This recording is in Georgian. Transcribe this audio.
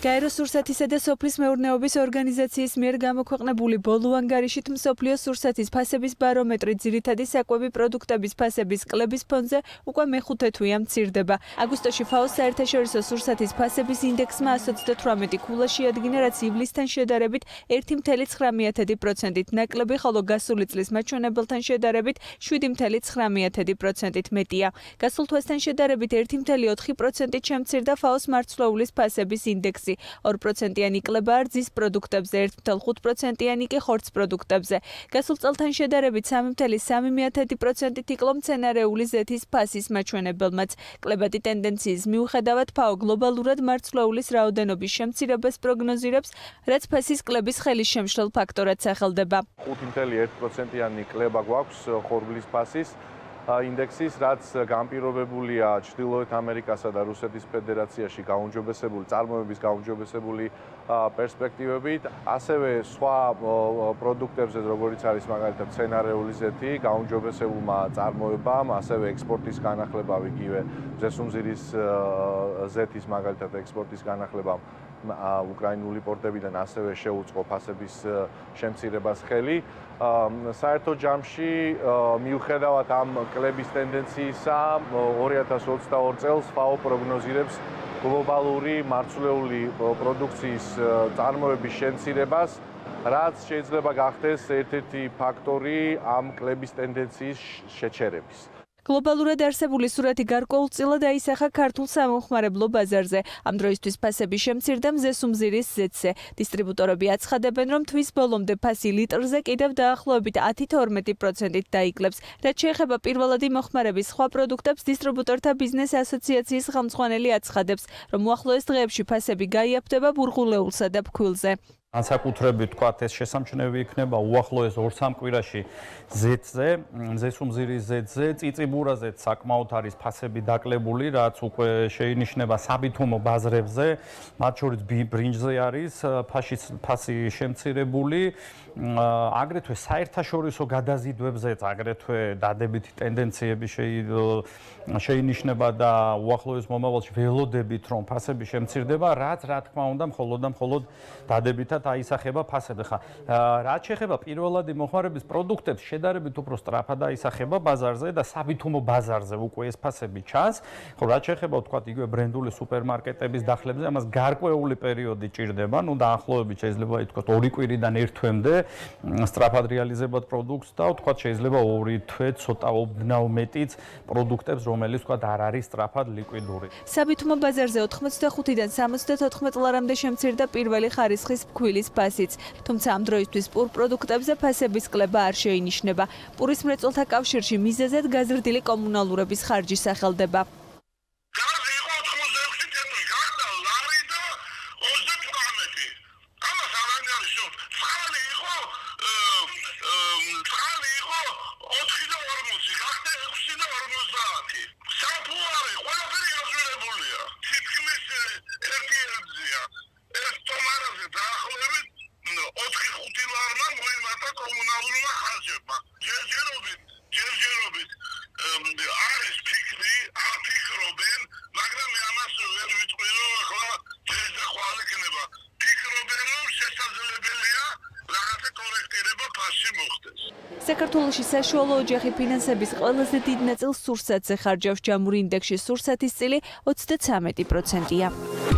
გაერო სურსათისა და სოფლის მეურნეობის ორგანიზაციის მიერ გამოქვეყნებული ბოლო ანგარიშით მსოფლიო სურსათის ფასების ბარომეტრი ძირითადი საკვები პროდუქტების ფასების კლების ფონზე უკვე მეხუთე თვეა მცირდება. აგვისტოში FAO-ს საერთაშორისო სურსათის ფასების ინდექსმა 138 ქულა შეადგინა, რაც ივლისთან შედარებით 1,9%-ით ნაკლები, ხოლო გასული წლის მაჩვენებელთან შედარებით 7,9%-ით მეტია. გასულ თვესთან შედარებით 1,4%-ით შემცირდა FAO-ს მარცვლეულის ფასების ინდექსი. 2%-იანი კლება რძის პროდუქტებზე, 1,5%-იანი კი ხორცს პროდუქტებზე. გასულ წელთან შედარებით 3,3%-ით იკლო მცენარეული ზეთის ფასის მაჩვენებელმაც. კლებადი ტენდენციის მიუხედავად FAO გლობალურად მარცვლეულის რაოდენობის შემცირებას პროგნოზირებს, რაც ფასის კლების ხელისშემშლელ ფაქტორად სახელდება. 5,1%-იანი კლება გვაქვს ხორბლის ფასის ინდექსის, რაც განპირობებულია ჩრდილოეთ ამერიკასა და რუსეთის ფედერაციაში გაუმჯობესებული წარმოების გაუმჯობესებული პერსპექტივებით, ასევე სხვა პროდუქტებზე, როგორიც არის მაგალითად მცენარეული ზეთი, გაუმჯობესებულმა წარმოებამ, ასევე ექსპორტის განახლებამ, იგივე მზესუმზირის ზეთის მაგალითად ექსპორტის განახლებამ უკრაინული პორტებიდან ასევე შეუწყო ფასების შემცირებას ხელი. საერთო ჯამში მიუხედავად ამ კლების ტენდენციისა 2022 წელს FAO პროგნოზირებს გლობალური მარცვლეული პროდუქციის წარმოების შემცირებას, რაც შეიძლება გახდეს ერთ-ერთი ფაქტორი ამ კლების ტენდენციის შეჩერების. გლობალურად არსებული სურათი გარკვეულწილად აისახა ქართულ სამომხმარებლო ბაზარზე. ამ დროისთვის ფასები შემცირდა მზესუმზირის ზეთზე. დისტრიბუტორები აცხადებენ, რომ თვის ბოლომდე ფასილიტრზე კიდევ დაახლოებით 10-12%-ით დაიკლებს. რაც შეეხება პირველადი მოხმარების სხვა პროდუქტებს, დისტრიბუტორთა ბიზნეს ასოციაციის ხელმძღვანელი აცხადებს, რომ უახლოეს დღეებში ფასები გაიაფდება ბურღულეულსა და ფქვილზე. განსაკუთრებით თქვათ ეს შესამჩნევი იქნება უახლოეს 2-3 კვირაში ზეთზე, მზესუმზირის ზეთზე, წიწიბურაზეც საკმაოდ არის ფასები დაკლებული, რაც უკვე შეინიშნება საბითუმო ბაზრებზე, მათ შორის ბრინჯზე არის ფასი შემცირებული, აგრეთვე საერთაშორისო გადაზიდვებზეც აგრეთვე დადებითი ტენდენციები შეინიშნება და უახლოეს მომავალში ველოდებით, რომ ფასები შემცირდება, რაც რა თქმა უნდა მხოლოდ დადებითად აისახება ფასები. ხა რაც შეეხება პირველადი მოხმარების პროდუქტებს, შედარებით უფრო სწრაფად აისახება ბაზარზე და საბითუმო ბაზარზე უკვე ეს ფასები ჩანს. ხო, რაც შეეხება თქვათ იგივე ბრენდული სუპერმარკეტების დახლებზე, ამას გარკვეული პერიოდი ჭირდება, ну დაახლოებით შეიძლება ითქვათ 2 კვირიდან 1 თვემდე სწრაფად რეალიზებად პროდუქტს და თქვათ შეიძლება 2 თვე ცოტა ოდნავ მეტიც პროდუქტებს, რომელიც თქვათ არ არის სწრაფად ლიკვიდური. საბითუმო ბაზარზე 85-დან 74 ლარამდე შემცირდა პირველი ხარისხის ფქვილის ფასიც. თუმცა ამ დროისთვის პურ პროდუქტებზე ფასების კლება არ შეინიშნება. პურის მრეწველთა კავშირში მიზეზად გაზრდილი კომუნალურების ხარჯი სახელდება. საქართველოში საშუალო ოჯახი ფინანსების ყველაზე დიდ ნაწილს სურსათზე ხარჯავს. ჯამურ ინდექსში სურსათის წილი 33%-ია.